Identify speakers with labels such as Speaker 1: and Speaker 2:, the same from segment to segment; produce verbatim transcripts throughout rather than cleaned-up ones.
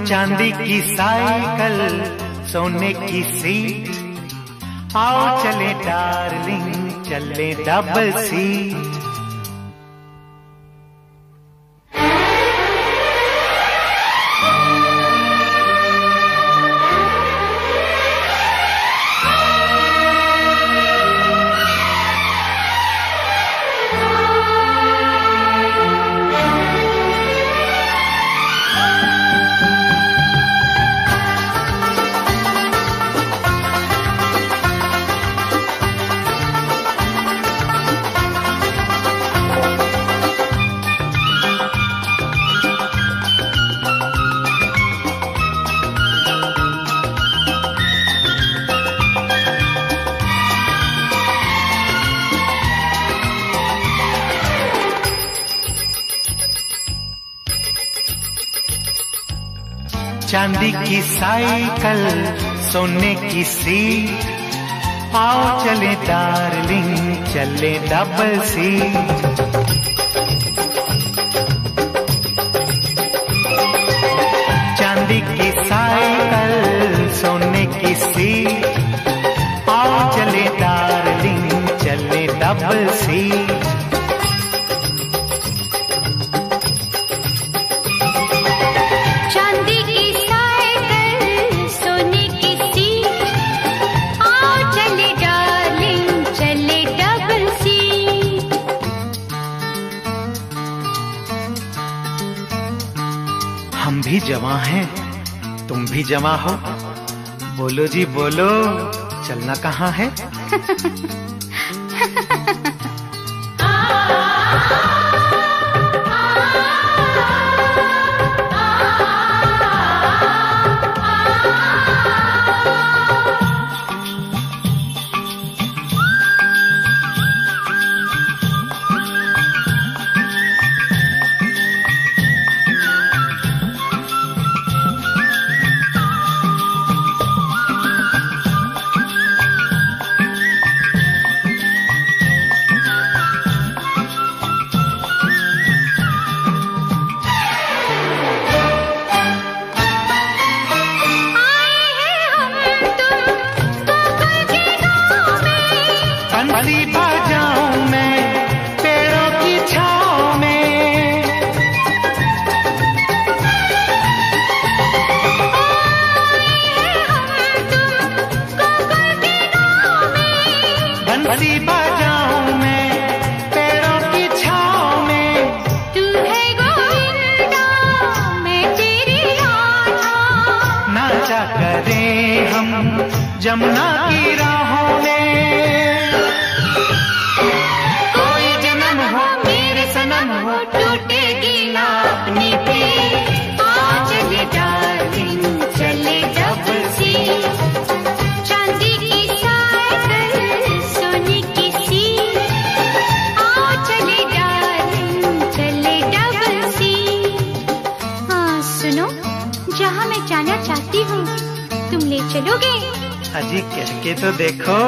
Speaker 1: चांदी की साइकिल सोने की सीट, आओ चले डार्लिंग चले डबल सीट। चांदी की साइकिल सोने की सीट, आओ चले डार्लिंग चले डबल सीट। चांदी की साइकिल सोने की सीट, आओ चले डार्लिंग चले डबल सीट। हम भी जवां हैं तुम भी जवां हो, बोलो जी बोलो चलना कहाँ है। बंसी बजाऊं मैं पेड़ों की छाँव में, बंसी बजाऊं मैं पेड़ों की छाँव में।
Speaker 2: तू है गोविंदा मैं तेरी राधा,
Speaker 1: नाचा करें हम जमुना की राहों में।
Speaker 2: टूटेगी ना अपनी प्रीत, आ चले डार्लिंग चले डबल सीट। चांदी की साइकिल सोने की सीट, आ चले डार्लिंग चले डबल सीट। हाँ सुनो, जहाँ मैं जाना चाहती हूँ तुम ले चलोगे?
Speaker 1: अजी कह के तो देखो।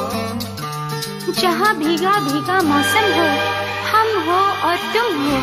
Speaker 2: जहाँ भीगा भीगा मौसम हो, हम हो और तुम हो।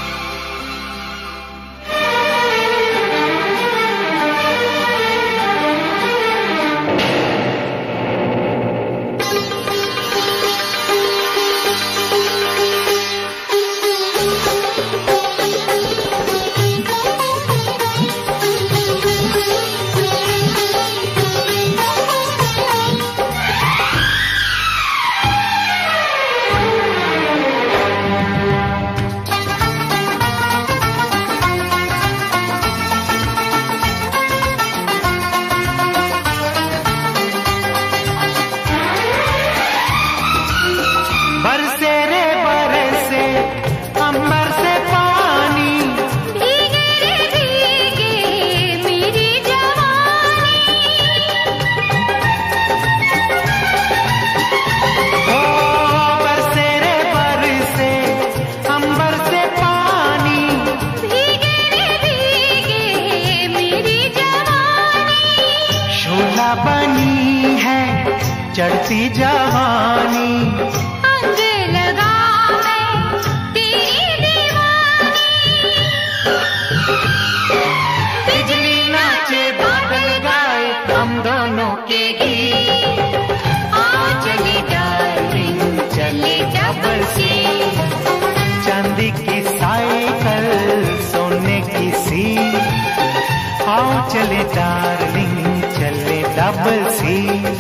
Speaker 1: बनी है चढ़ती जवानी,
Speaker 2: अंग लगा मैं तेरी दीवानी। बिजली
Speaker 1: चांदी की साइकिल सोने की सीट, आओ चले डार्लिंग चले डबल सीट।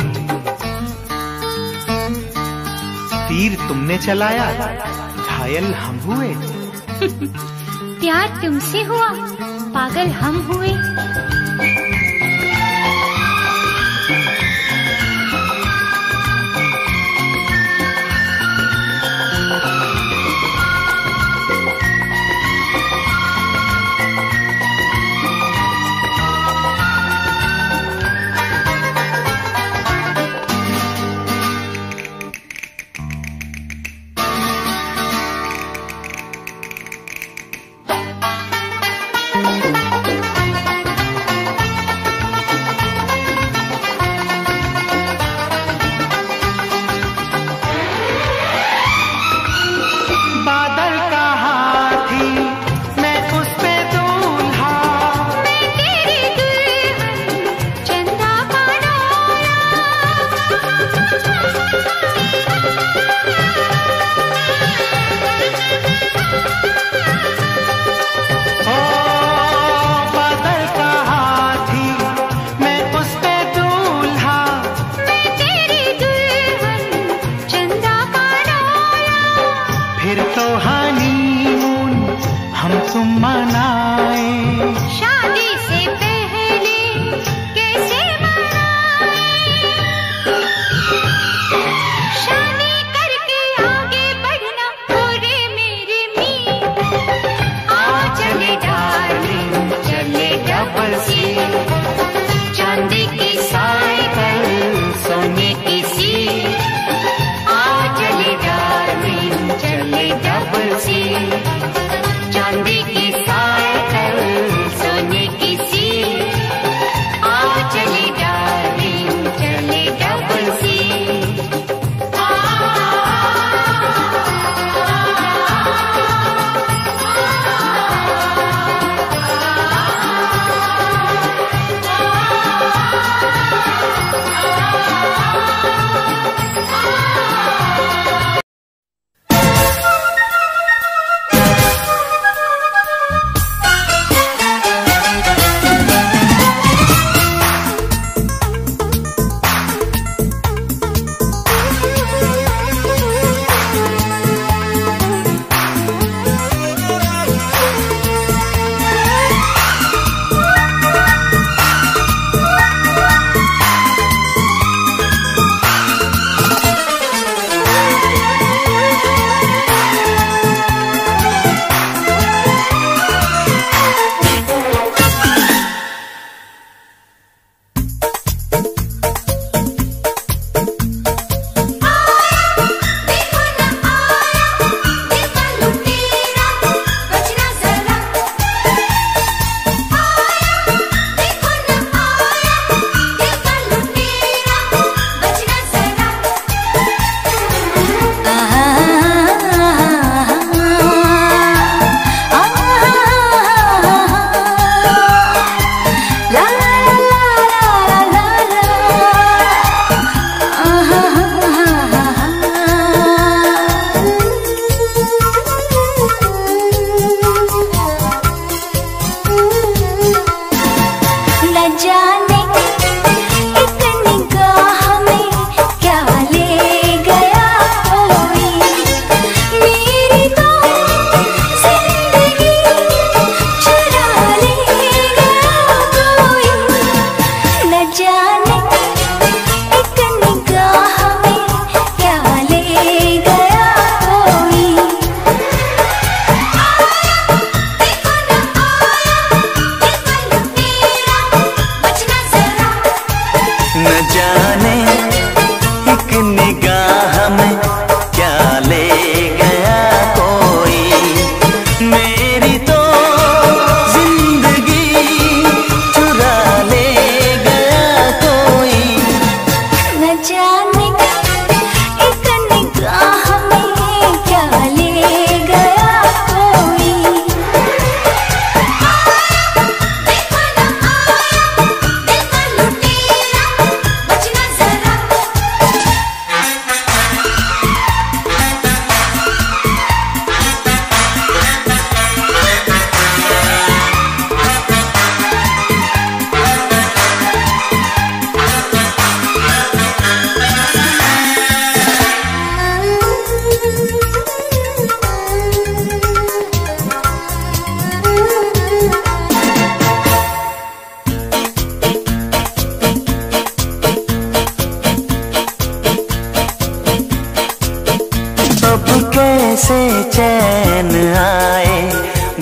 Speaker 1: तीर तुमने चलाया, घायल हम हुए।
Speaker 2: प्यार तुमसे हुआ, पागल हम हुए। शादी से पहले कैसे मनाए, शादी करके आगे बढ़ना पूरे मेरे मीत। आओ चले डार्लिंग चले डबल सीट, चांदी की साइकिल सोने की सीट। आओ चले डार्लिंग चले डबल सीट, चांदी की साइकिल सोने की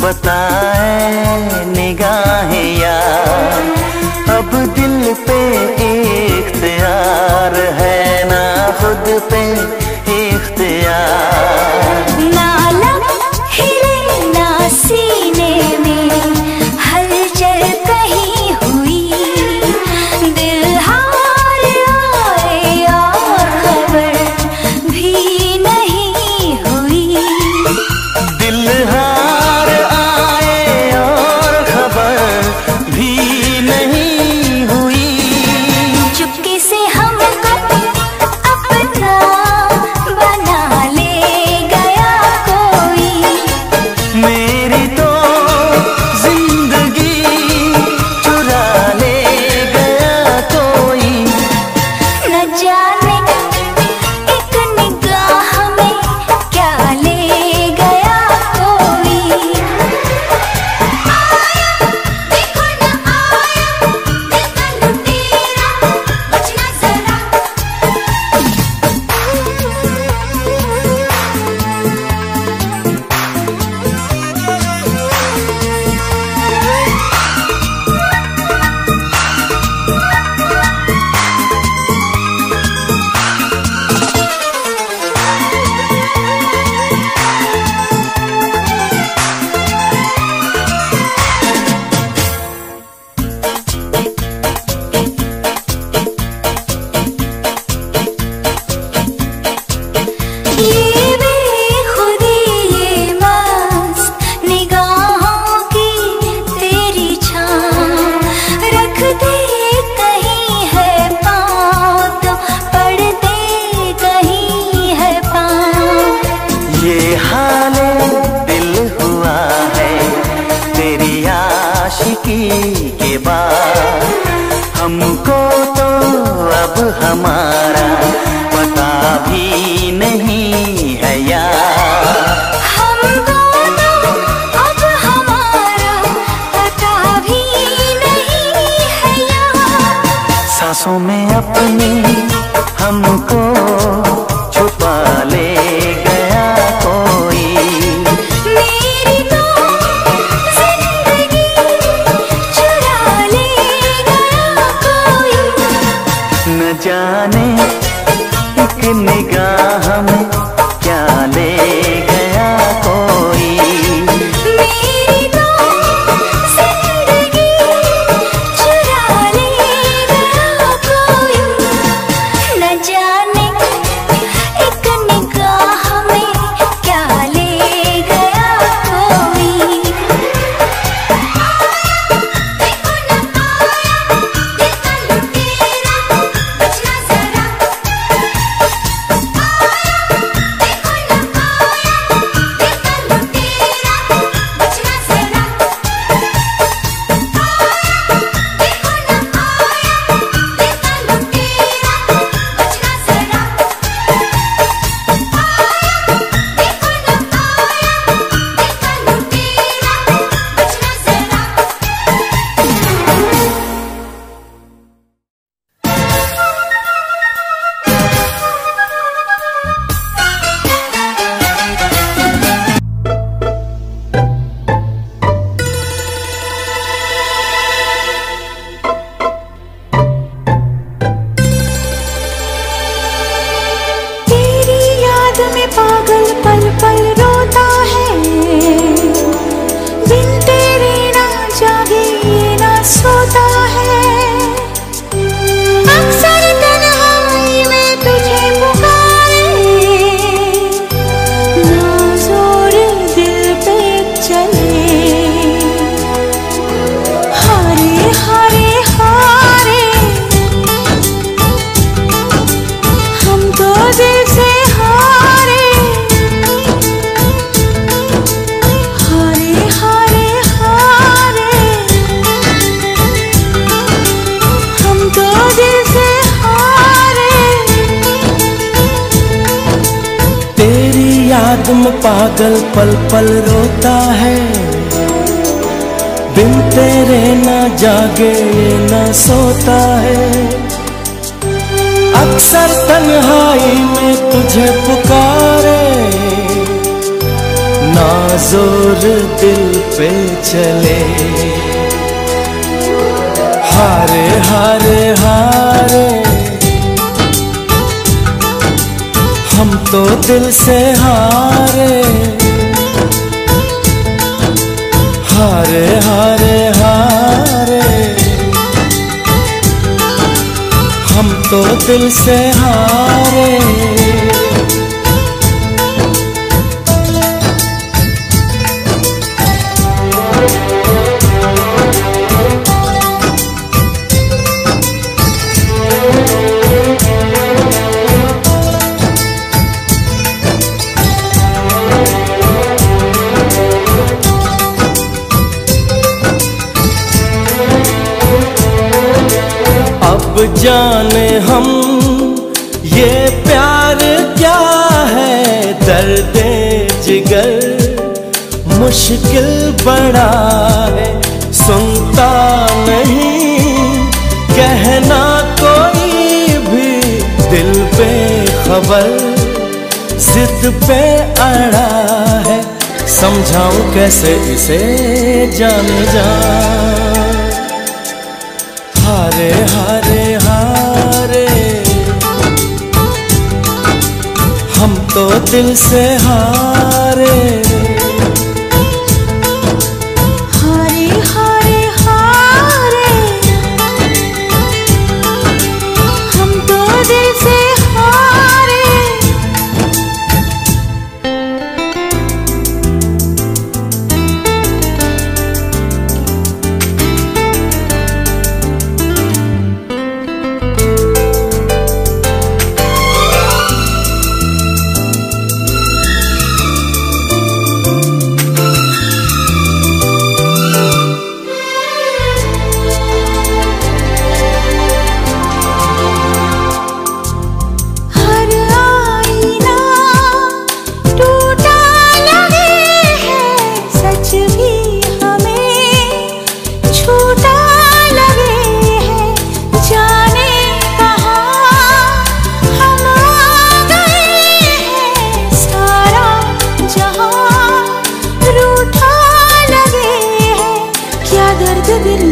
Speaker 3: बताए निगाहें यार, अब दिल पे इख्तियार है ना खुद पे इख्तियार।
Speaker 2: ना लब हिले ना सीने में हलचल कहीं हुई, दिल हार आए और खबर भी नहीं हुई।
Speaker 3: दिल हार आए और खबर भी नहीं हुई।
Speaker 2: चुपके से हमको अपना बना ले गया कोई,
Speaker 3: मेरी तो जिंदगी चुरा ले गया कोई।
Speaker 2: न जाने एक निगाह में क्या ले गया कोई। आया देखो न आया दिल का लुटेरा, बचना जरा। ये बेखुदी ये मस्त निगाहों की तेरी छाँव, रख दे कहीं है पाँव तो पड़ दे कहीं है पाँव।
Speaker 3: ये हाले दिल हुआ है तेरी आशिकी के बाद, हमको तो अब हमारा पता भी नहीं है यार।
Speaker 2: हमको तो अब हमारा पता भी नहीं है यार।
Speaker 3: सांसों में अपनी हमको छुपा ले गया कोई।
Speaker 2: मेरी तो जिंदगी चुरा ले गया कोई।
Speaker 3: न जाने एक निगाह में क्या ले गया कोई।
Speaker 2: मेरी तो जिंदगी चुरा ले गया कोई। न जाने एक निगाह में क्या ले गया कोई। देखो न आया दिल का लुटेरा, बचना जरा।
Speaker 4: याद में पागल पल पल रोता है, बिन तेरे ना जागे ना सोता है। अक्सर तन्हाई में तुझे पुकारे, ना जोर दिल पे चले। हारे हारे हारे हम तो दिल से हारे। हारे हारे हारे हम तो दिल से हारे। अब जाने हम ये प्यार क्या है, दर्द जिगर मुश्किल बड़ा है। सुनता नहीं कहना कोई भी, दिल पे खबर जिद पे अड़ा है। समझाऊं कैसे इसे जाने जा। हारे हारे हारे हम तो दिल से हारे।
Speaker 2: हारे हारे हारे हम तो दिल से हारे। दिल